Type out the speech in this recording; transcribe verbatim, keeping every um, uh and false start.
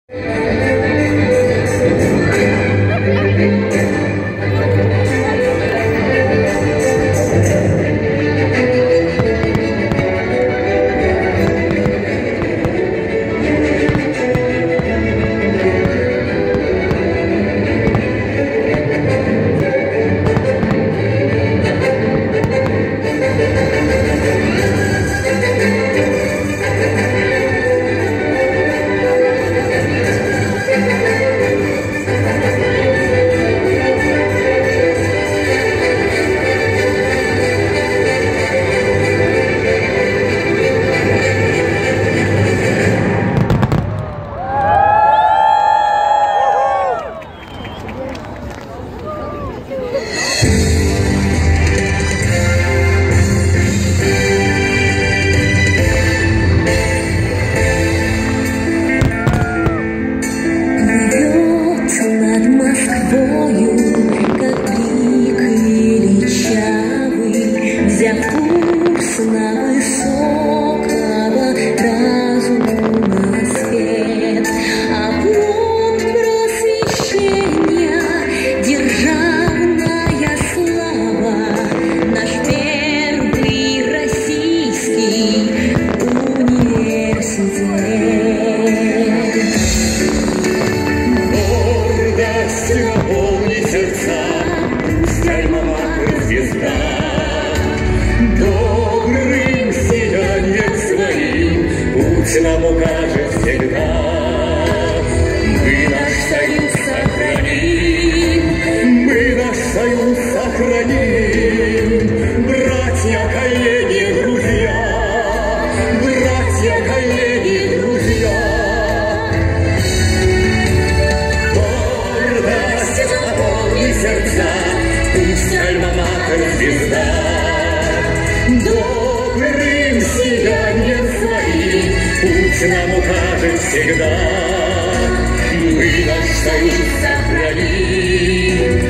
Нам укажет всегда. Мы наш союз сохраним, мы наш союз сохраним. Братья, коллеги, друзья, братья, коллеги, друзья. Гордость наполни сердца, пусть альма-матер звезда добрым сиянием своим путь нам укажет всегда. Мы наш союз сохраним.